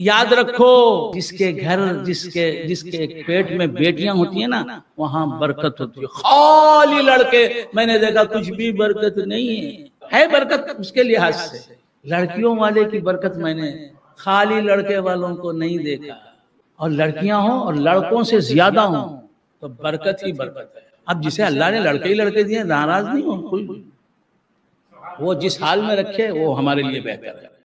याद रखो, जिसके घर जिसके जिसके पेट में बेटियां होती है ना, वहां बरकत होती है। खाली लड़के मैंने देखा कुछ भी बरकत नहीं है बरकत उसके लिहाज से। लड़कियों वाले की बरकत मैंने खाली लड़के वालों को नहीं देखा। और लड़कियां हो और लड़कों से ज्यादा हो तो बरकत ही बरकत है। अब जिसे अल्लाह ने लड़के ही लड़के दिए, नाराज नहीं हो कोई, वो जिस हाल में रखे वो हमारे लिए बेहतर है।